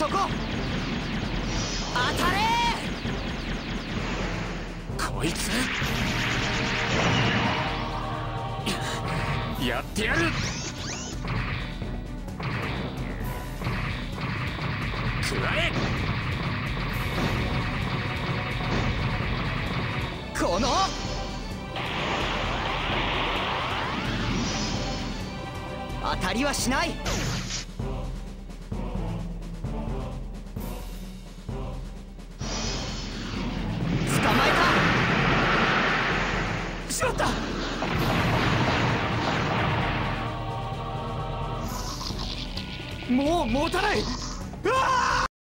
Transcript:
そこ当たれ。 こいつやってやる。食らえ。 この当たりはしない。捕まえた。しまった。もう持たない。うわあ